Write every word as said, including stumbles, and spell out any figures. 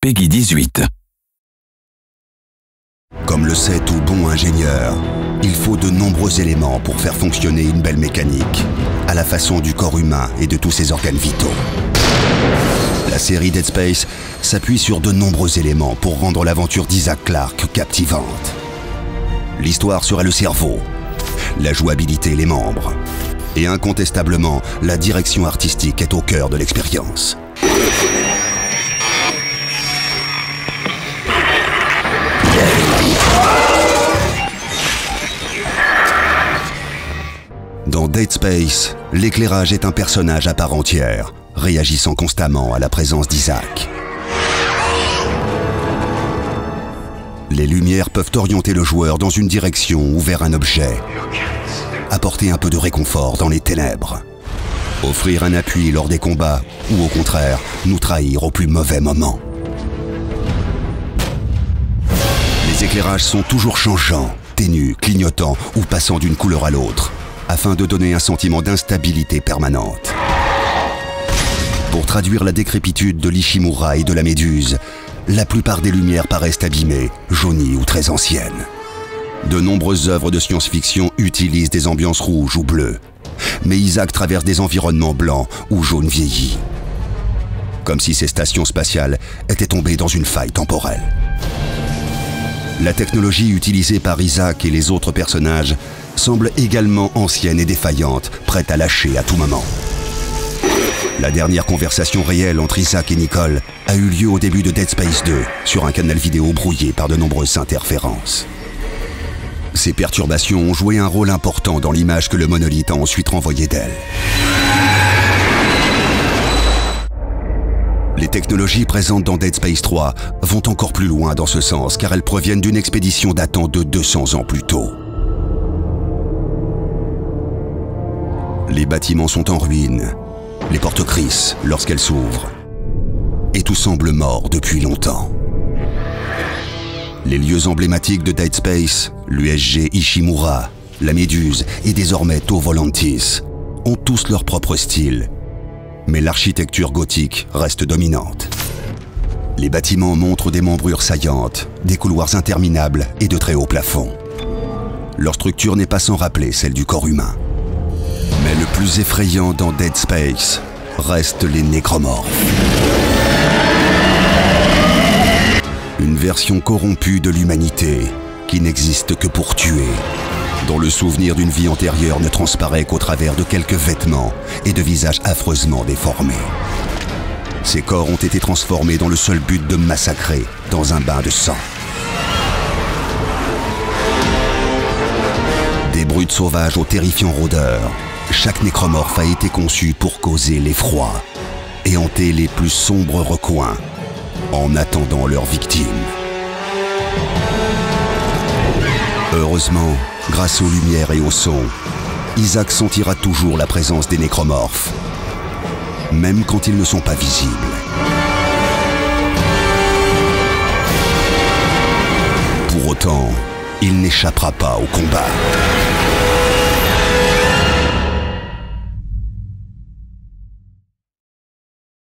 Peggy dix-huit. Comme le sait tout bon ingénieur, il faut de nombreux éléments pour faire fonctionner une belle mécanique, à la façon du corps humain et de tous ses organes vitaux. La série Dead Space s'appuie sur de nombreux éléments pour rendre l'aventure d'Isaac Clarke captivante. L'histoire serait le cerveau, la jouabilité les membres, et incontestablement, la direction artistique est au cœur de l'expérience. Dans Dead Space, l'éclairage est un personnage à part entière, réagissant constamment à la présence d'Isaac. Les lumières peuvent orienter le joueur dans une direction ou vers un objet, apporter un peu de réconfort dans les ténèbres, offrir un appui lors des combats ou au contraire, nous trahir au plus mauvais moment. Les éclairages sont toujours changeants, ténus, clignotants ou passant d'une couleur à l'autre, afin de donner un sentiment d'instabilité permanente. Pour traduire la décrépitude de l'Ishimura et de la Méduse, la plupart des lumières paraissent abîmées, jaunies ou très anciennes. De nombreuses œuvres de science-fiction utilisent des ambiances rouges ou bleues, mais Isaac traverse des environnements blancs ou jaunes vieillis, comme si ces stations spatiales étaient tombées dans une faille temporelle. La technologie utilisée par Isaac et les autres personnages semble également ancienne et défaillante, prête à lâcher à tout moment. La dernière conversation réelle entre Isaac et Nicole a eu lieu au début de Dead Space deux, sur un canal vidéo brouillé par de nombreuses interférences. Ces perturbations ont joué un rôle important dans l'image que le monolithe a ensuite renvoyée d'elle. Les technologies présentes dans Dead Space trois vont encore plus loin dans ce sens, car elles proviennent d'une expédition datant de deux cents ans plus tôt. Les bâtiments sont en ruine, les portes crissent lorsqu'elles s'ouvrent, et tout semble mort depuis longtemps. Les lieux emblématiques de Dead Space, l'U S G Ishimura, la Méduse et désormais Tau Volantis, ont tous leur propre style, mais l'architecture gothique reste dominante. Les bâtiments montrent des membrures saillantes, des couloirs interminables et de très hauts plafonds. Leur structure n'est pas sans rappeler celle du corps humain. Mais le plus effrayant dans Dead Space restent les nécromorphes. Une version corrompue de l'humanité qui n'existe que pour tuer, dont le souvenir d'une vie antérieure ne transparaît qu'au travers de quelques vêtements et de visages affreusement déformés. Ces corps ont été transformés dans le seul but de massacrer dans un bain de sang. Des brutes sauvages aux terrifiants rôdeurs, chaque nécromorphe a été conçu pour causer l'effroi et hanter les plus sombres recoins en attendant leurs victimes. Heureusement, grâce aux lumières et au son, Isaac sentira toujours la présence des nécromorphes, même quand ils ne sont pas visibles. Pour autant, il n'échappera pas au combat.